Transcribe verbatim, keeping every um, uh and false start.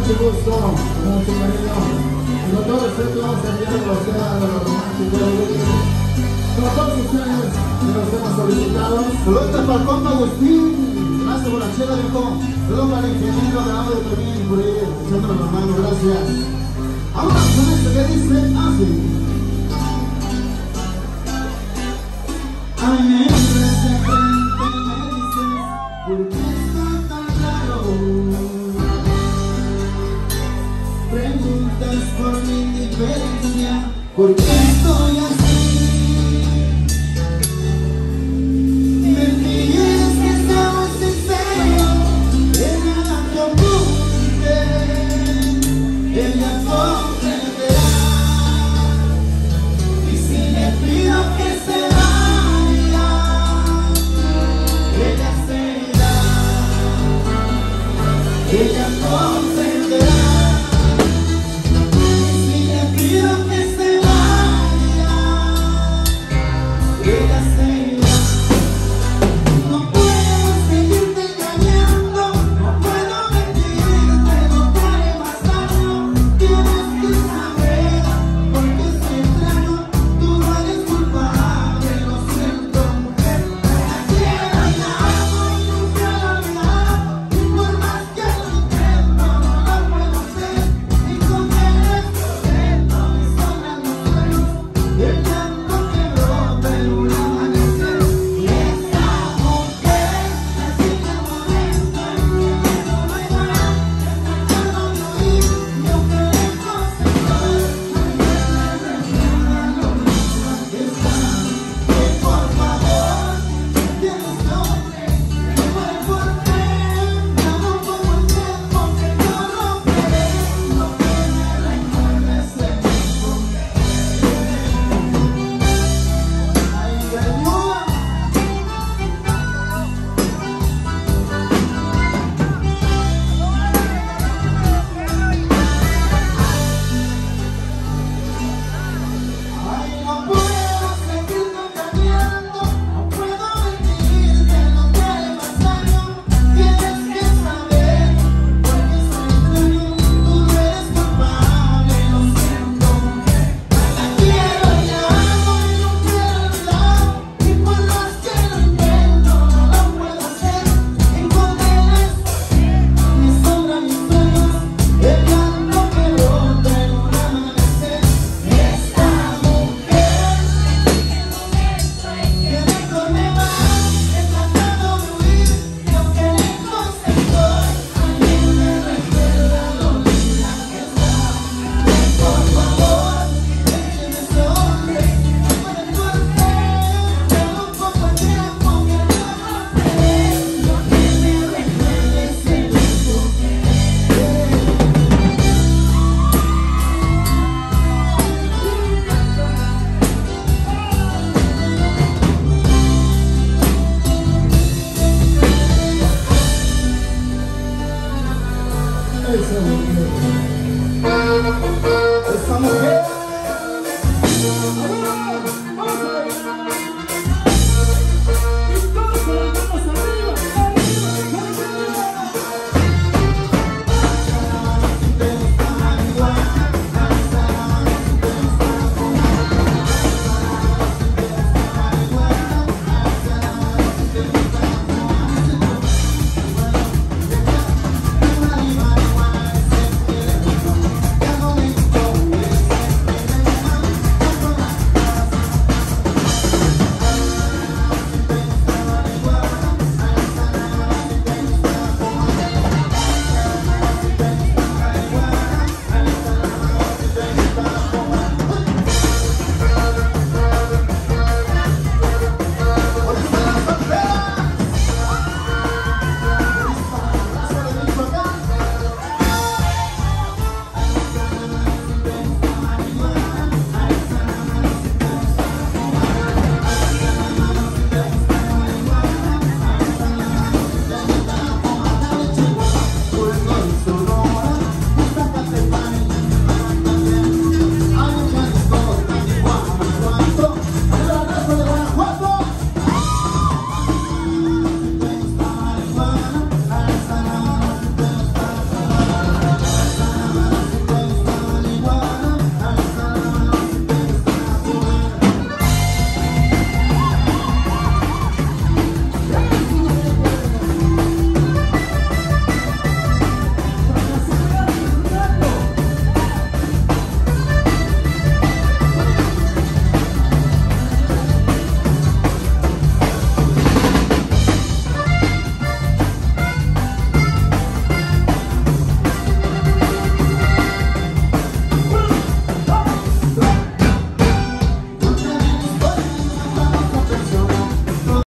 mucho gusto, con mucho cariño. Y con todo respeto vamos a enviarlo a sea de los románticos. Con todos ustedes que nos hemos solicitado. Saludos para el compa Agustín. Gracias por la chela, viejo. Saludos para el ingeniero de audio también, por ahí, echándolo la mano, gracias. Ahora con esto que dice así. Ay, me ves de frente y me dices, ¿por qué está tan raro? Preguntas por mi indiferencia, ¿por qué estoy así? Me pides que seamos sinceros, ella te ocupe, ella comprenderá. Y si le pido que se vaya, ella se irá, ella comprenderá.